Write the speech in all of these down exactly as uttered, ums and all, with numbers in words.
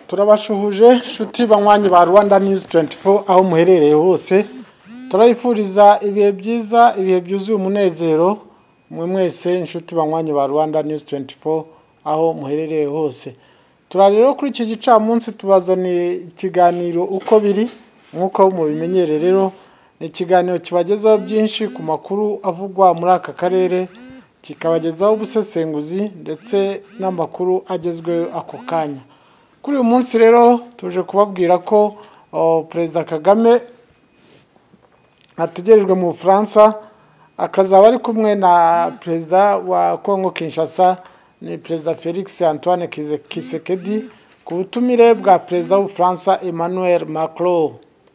turabashuhuje nshuti banywanyi ba Rwanda News twenty-four aho muherereye hose turayifuriza ibihe byiza ibihe byuzuye umunezero mwe mwese nshuti banywanyi ba Rwanda News twenty-four aho muherereye hose. Turarero kuri iki gicamunsi tubazaniye ikiganiro uko biri nkuko mubimenyere. Rero ni ikiganiro kibagezaho byinshi ku makuru avugwa muri aka karere, kikabagezaho ubusesenguzi ndetse n'amakuru agezwe ako kanya. Kuri uyu munsi rero tuje kubabwira ko Perezida Kagame ategerejwe mu Bufaransa, akazaba ari kumwe na Perezida wa Congo Kinshasa ni Perezida Felix Antoine Tshisekedi ku butumire bwa Perezida w'u Bufaransa Emmanuel Macron.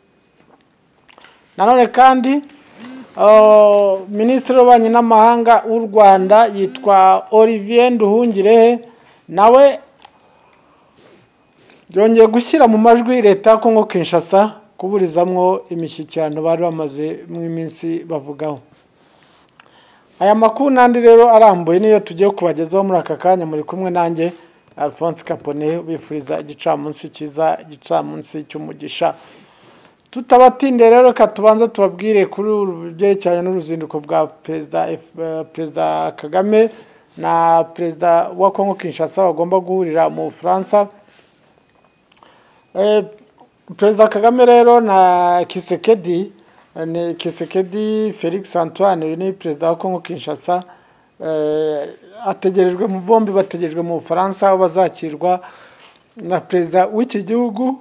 Nanone kandi uh, Minisitiri w'Ububanyi n'Amahanga w'u Rwanda yitwa Olivier Nduhungirehe, nawe yongeye gushyira mu majwi leta ya Congo Kinshasa kuburizamwo imishyikirano bari bamaze mu iminsi bavugaho. Aya makuru nandi rero arambuye niyo tugiye kubagezaho muri aka kanya, muri kumwe nanjye Alphonse Kapone bifuriza igicamunsi cyiza, igicamunsi cy'umugisha. Tutabatinde rero katubanza tubabwire kuri byerekeranye n'uruzinduko bwa Perezida Perezida Kagame na Perezida wa Congo Kinshasa bagomba guhurira mu Bufaransa. Eh, Perezida Kagame rero na Tshisekedi ni Tshisekedi Felix Antoine ni Perezida wa Congo Kinshasa, eh, ategerejwe mu bombi bategerejwe mu Bufaransa aho bazakirwa na Perezida w'iki gihugu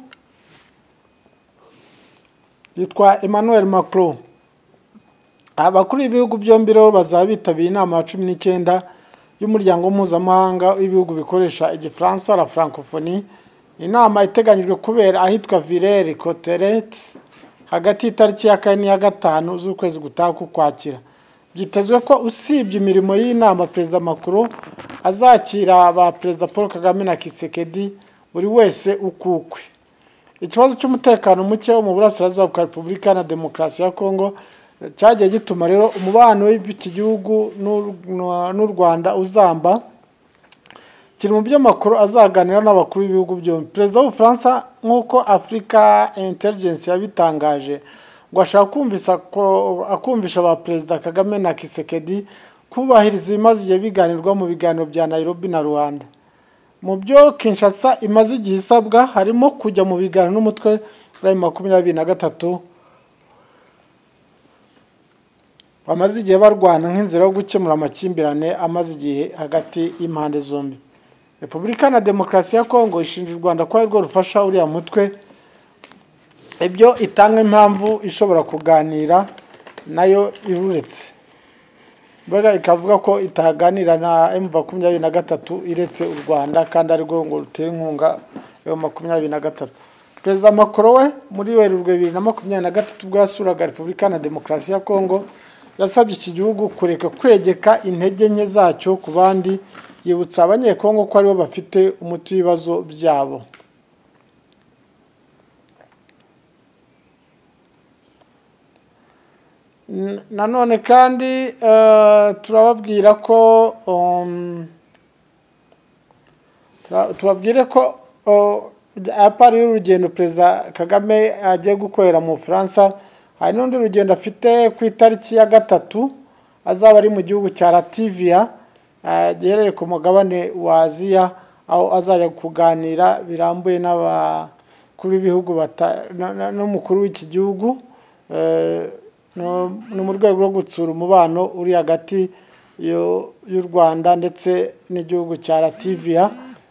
yitwa Emmanuel Macron. Abakuru b'ibihugu byombi rero bazabitabira inama ya cumi n'icyenda y'umuryango mpuzamahanga w'ibihugu bikoresha igifaransa la francophonie. Inama iteganyijwe kubera ahitwa Villers-Cotterêts hagati y'itariki ya kane ya gatanu z'ukwezi gutaha kwakira. Byitezwe ko usibye imirimo y'inama Perezida Macron azakira ba Perezida Paul Kagame na Tshisekedi buri wese ukukwe. Ikibazo cy'umutekano muke wo mu burasirazuba bwa Repubulika na Demokarasi ya Kongo cyagiye gituma rero umubano w'iki gihugu n'u Rwanda uzamba. Kiri mu byo Macron azaganira n'abakuru b'ibihugu byombi. Perezida w'u Bufaransa nk'uko Africa Intelligence yabitangaje ngo ashaka kumvisa ko akumvisha ba Perezida Kagame na Tshisekedi kubahiriza ibimaze igihe biganirwa mu biganiro bya Nairobi na Rwanda. Mu byo Kinshasa imaze igihe isabwa harimo kujya mu biganiro n'umutwe wa makumyabiri na gatatu bamaze igihe barwana nk'inzira yo gukemura amakimbirane amaze igihe hagati y'impande zombi. Repubulika na Demokarasi ya Kongo ishinja u Rwanda ko arirwo rufasha uriya mutwe, ibyo itanga impamvu ishobora kuganira nayo iruretse. Mbega ikavuga ko itaganira na M makumyabiri na gatatu iretse u Rwanda kandi arirwo ngo rutera inkunga yo makumyabiri na gatatu. Perezida Macron we muri Werurwe bibiri na makumyabiri na gatatu ubwo yasuraga Repubulika na Demokarasi ya Kongo yasabye iki gihugu kureka kwegeka intege nke zacyo ku bandi, yibutsa abanyekongo ko aribo bafite umuti w'ibibazo byabo. Nanone kandi uh, turababwira ko um, turababwire ko uh, apari y'urugendo Perezida Kagame agiye gukorera mu Bufaransa, hari n'undi rugendo afite ku itariki ya gatatu azaba ari mu gihugu cya Latvia giherereye ku mugabane wa Aziya, aho azajya kuganira birambuye n'abakuru b'ibihugu n'umukuru w'iki gihugu no mu rwego rwo gutsura umubano uri hagati y'u Rwanda ndetse n'igihugu cya Latvia.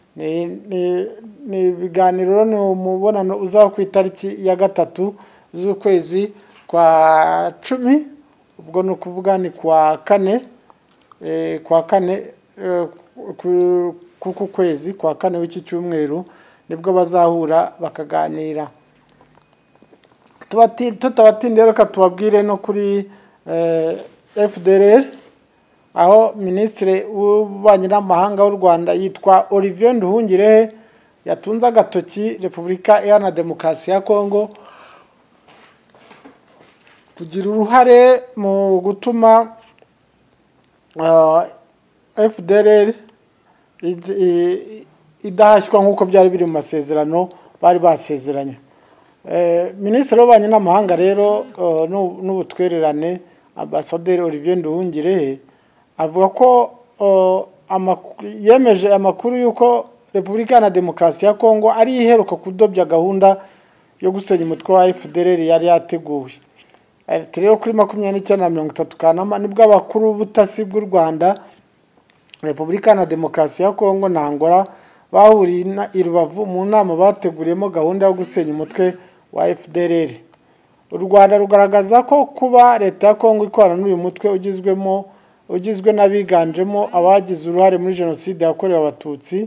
Ni ibiganiro ni umubonano uzaba ku itariki ya gatatu z'ukwezi kwa cumi, ubwo ni ukuvuga ni kwa kane kwa kane kuku kwezi kwa kane w'iki cyumweru nibwo bazahura bakaganira. Tutabatinde rero katubabwire no kuri F D L R aho Minisitiri w'Ububanyi n'Amahanga w'u Rwanda yitwa Olivier Nduhungirehe yatunze agatoki Repubulika Iharanira Demokarasi ya Kongo kugira uruhare mu gutuma uh, F D L R idahashywa nk'uko byari biri mu masezerano bari basezeranye. Minisitiri w'Ububanyi n'Amahanga rero n'ubutwererane Ambasaderi Olivier Nduhungirehe avuga ko yemeje amakuru y'uko Repubulika na Demokarasi ya Kongo ari iheruka kudobya gahunda yo gusenya umutwe wa F D L R yari yateguye. Rero kuri makumyabiri n'icyenda na mirongo itatu Kanama nibwo abakuru b'ubutasi bw'u Rwanda, Repubulika na Demokarasi ya Kongo na Angola bahuriye i Rubavu mu nama bateguriyemo gahunda yo gusenya umutwe wa F D L R. U Rwanda rugaragaza ko kuba leta ya Kongo ikorana n'uyu mutwe ugizwemo ugizwe n'abiganjemo abagize uruhare muri jenoside yakorewe abatutsi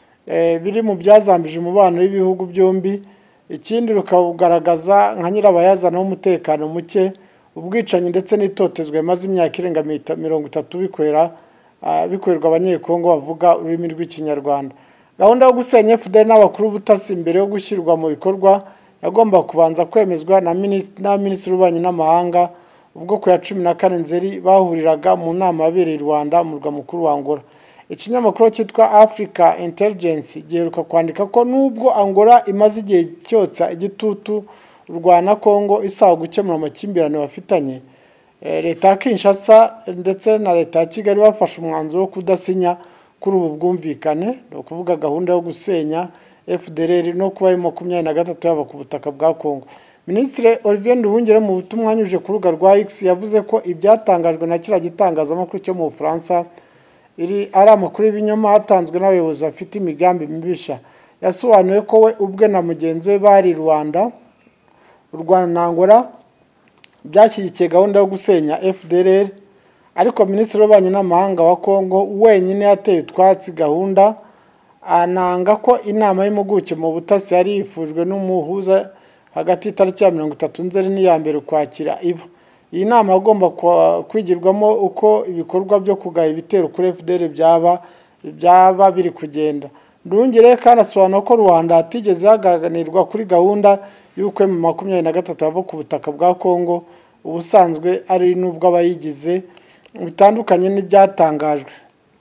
biri mu byazambije umubano w'ibihugu byombi. Ikindi rukagaragaza nka nyirabayazana w'umutekano muke, ubwicanyi ndetse n'itotezwa maze imyaka irenga mirongo itatu bikorera bikorerwa abanyekongo bavuga ururimi rw'ikinyarwanda. Gahunda yo gusenya F D L R n'abakuru b'ubutasi mbere yo gushyirwa mu bikorwa yagomba kubanza kwemezwa na Minisitiri w'Ububanyi n'Amahanga ubwo ku ya cumi na kane Nzeri bahuriraga mu nama yabereye i Rwanda mu murwa mukuru wa Angola. Ikinyamakuru cyitwa Africa Intelligence giheruka kwandika ko nubwo Angola imaze igihe cyotsa igitutu u Rwanda na Kongo isaba gukemura amakimbirane bafitanye, leta ya Kinshasa ndetse na leta ya Kigali bafashe umwanzuro wo kudasinya kuri ubu bwumvikane, no kuvuga gahunda yo gusenya F D L R no kuba makumyabiri na gatatu yaba ku butaka bwa Kongo. Minisitiri Olivier Nduhungirehe mu butumwa anyujije ku rubuga rwa X yavuze ko ibyatangajwe na kiriya gitangazamakuru cyo mu Bufaransa iri ari amakuru y'ibinyoma hatanzwe n'abayobozi bafite imigambi mibisha. Yasobanuye ko we ubwe na mugenzi we bari Rwanda u Rwanda na Angola byashyigikiye gahunda yo gusenya F D L R, ariko Minisitiri w'Ububanyi n'Amahanga wa Kongo wenyine yateye utwatsi gahunda, ananga ko inama y'impuguke mu butasi yari yifujwe n'umuhuza hagati y'itariki ya mirongo itatu Nzeri n'iya mbere Ukwakira iba. Iyi nama agomba kwigirwamo uko ibikorwa byo kugaya ibitero kuri F D L R byaba byaba biri kugenda. Nduhungirehe kandi asobanura ko Rwanda hatigeze haganirwa kuri gahunda y'uko mu makumyabiri na gatatu ava ku butaka bwa Kongo, ubusanzwe ari nubwo abayigize bitandukanye n'ibyatangajwe.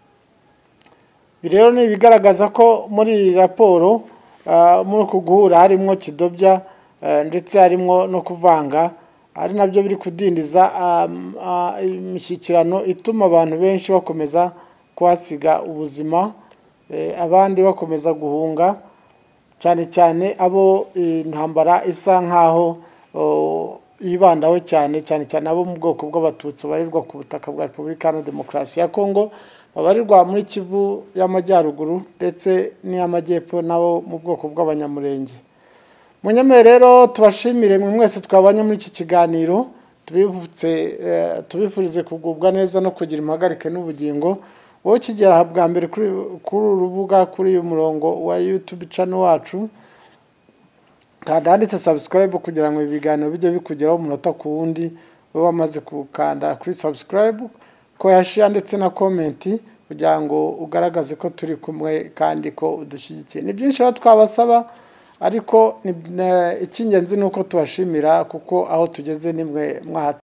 Rero ni bigaragaza ko muri raporo muri kuguhura harimo kidobya ndetse harimo no kuvanga, ari nabyo biri kudindiza imishyikirano ituma abantu benshi bakomeza kwasiga ubuzima, abandi bakomeza guhunga, cyane cyane abo intambara isa nkaho yibandaho cyane cyane cyane abo mu bwoko bw'abatutsi barirwa ku butaka bwa Repubulika na Demokarasi ya Kongo, babarirwa muri Kivu y'Amajyaruguru ndetse n'iy'Amajyepfo nabo mu bwoko bw'Abanyamurenge. Munyemere rero tubashimire mwe mwese twabanye muri iki kiganiro, tubivutse tubifurize kugubwa neza no kugira impagarike n'ubugingo. Wowe kigera bwa mbere kuri urubuga kuri uyu murongo wa YouTube channel wacu, kandi handitse subscribe kugira ngo ibiganiro bijye bikugeraho umunota ku wundi. Wowe wamaze kukanda kuri subscribe, ko yashira ndetse na comment kugira ngo ugaragaze ko turi kumwe kandi ko udushyigikiye. Ni byinshi twabasaba, ariko icy'ingenzi nuko tubashimira kuko aho tugeze nimwe mwa